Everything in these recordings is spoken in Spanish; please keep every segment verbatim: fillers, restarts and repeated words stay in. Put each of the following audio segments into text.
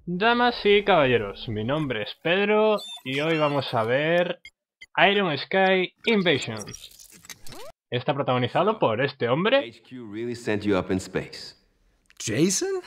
Damas y caballeros, mi nombre es Pedro y hoy vamos a ver Iron Sky Invasion. Está protagonizado por este hombre, Jason?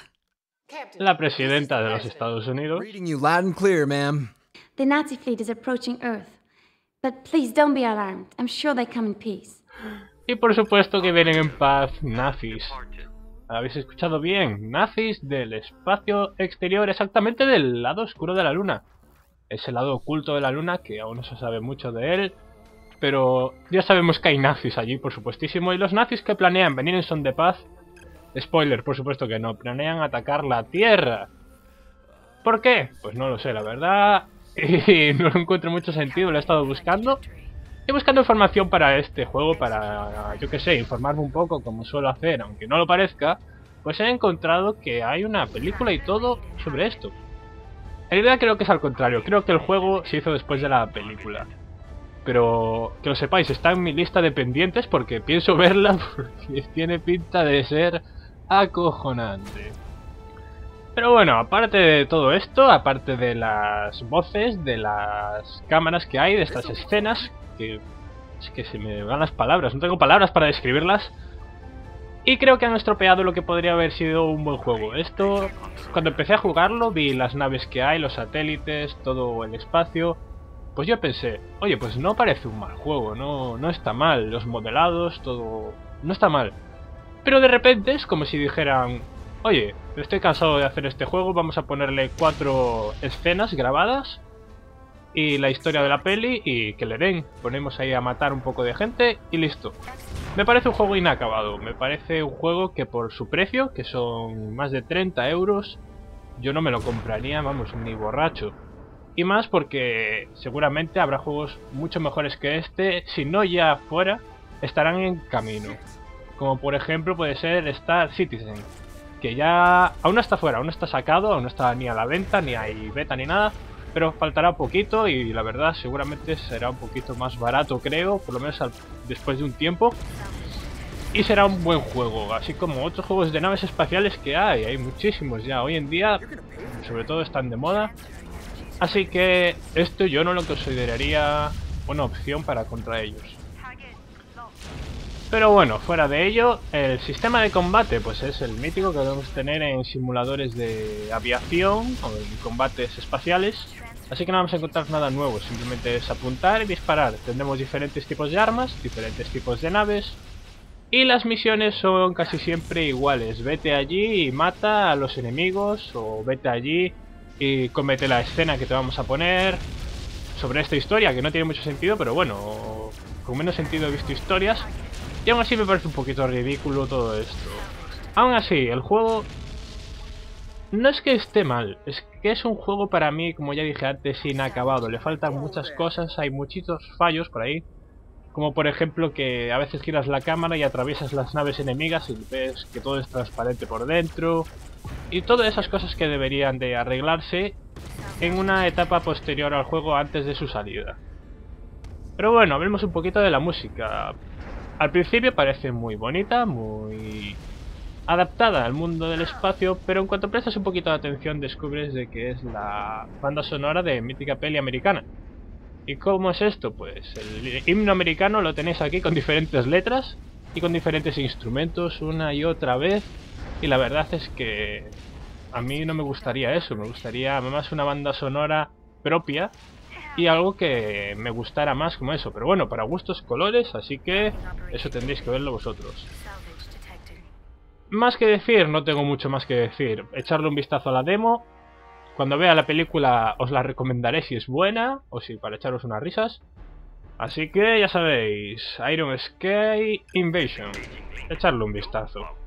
la presidenta de los Estados Unidos, Reading you loud and clear, ma'am. The Nazi fleet is approaching Earth. But please don't be alarmed. I'm sure they come in peace. y por supuesto que vienen en paz nazis. ¿Habéis escuchado bien? Nazis del espacio exterior, exactamente del lado oscuro de la luna. Ese lado oculto de la luna que aún no se sabe mucho de él, pero ya sabemos que hay nazis allí, por supuestísimo, y los nazis que planean venir en son de paz, spoiler, por supuesto que no, planean atacar la Tierra. ¿Por qué? Pues no lo sé, la verdad, y no encuentro mucho sentido, lo he estado buscando. Estoy buscando información para este juego, para, yo que sé, informarme un poco como suelo hacer, aunque no lo parezca, pues he encontrado que hay una película y todo sobre esto. En realidad creo que es al contrario, creo que el juego se hizo después de la película. Pero que lo sepáis, está en mi lista de pendientes porque pienso verla porque tiene pinta de ser acojonante. Pero bueno, aparte de todo esto, aparte de las voces, de las cámaras que hay, de estas escenas, que es que se me van las palabras, no tengo palabras para describirlas, y creo que han estropeado lo que podría haber sido un buen juego. Esto, cuando empecé a jugarlo, vi las naves que hay, los satélites, todo el espacio, pues yo pensé, oye, pues no parece un mal juego, no, no está mal, los modelados, todo, no está mal. Pero de repente es como si dijeran, oye, estoy cansado de hacer este juego, vamos a ponerle cuatro escenas grabadas y la historia de la peli y que le den. Ponemos ahí a matar un poco de gente y listo. Me parece un juego inacabado, me parece un juego que por su precio, que son más de treinta euros, yo no me lo compraría, vamos, ni borracho. Y más porque seguramente habrá juegos mucho mejores que este, si no ya fuera, estarán en camino. Como por ejemplo puede ser Star Citizen, que ya aún no está fuera, aún no está sacado, aún no está ni a la venta, ni hay beta ni nada, pero faltará poquito y la verdad seguramente será un poquito más barato, creo, por lo menos al, después de un tiempo. Y será un buen juego, así como otros juegos de naves espaciales que hay, hay muchísimos ya, hoy en día sobre todo están de moda. Así que esto yo no lo consideraría una opción para contra ellos. Pero bueno, fuera de ello, el sistema de combate pues es el mítico que debemos tener en simuladores de aviación o en combates espaciales. Así que no vamos a encontrar nada nuevo, simplemente es apuntar y disparar. Tendremos diferentes tipos de armas, diferentes tipos de naves. Y las misiones son casi siempre iguales. Vete allí y mata a los enemigos, o vete allí y comete la escena que te vamos a poner sobre esta historia, que no tiene mucho sentido, pero bueno, con menos sentido he visto historias. Y aún así me parece un poquito ridículo todo esto. Aún así, el juego no es que esté mal, es que es un juego para mí, como ya dije antes, inacabado. Le faltan muchas cosas, hay muchitos fallos por ahí. Como por ejemplo que a veces giras la cámara y atraviesas las naves enemigas y ves que todo es transparente por dentro. Y todas esas cosas que deberían de arreglarse en una etapa posterior al juego antes de su salida. Pero bueno, hablemos un poquito de la música. Al principio parece muy bonita, muy adaptada al mundo del espacio, pero en cuanto prestas un poquito de atención descubres de que es la banda sonora de mítica peli americana. ¿Y cómo es esto? Pues el himno americano lo tenéis aquí con diferentes letras y con diferentes instrumentos una y otra vez. Y la verdad es que a mí no me gustaría eso, me gustaría más una banda sonora propia y algo que me gustara más como eso. Pero bueno, para gustos colores, así que eso tendréis que verlo vosotros. Más que decir, no tengo mucho más que decir. Echarle un vistazo a la demo. Cuando vea la película os la recomendaré si es buena o si para echaros unas risas. Así que ya sabéis, Iron Sky Invasion. Echarle un vistazo.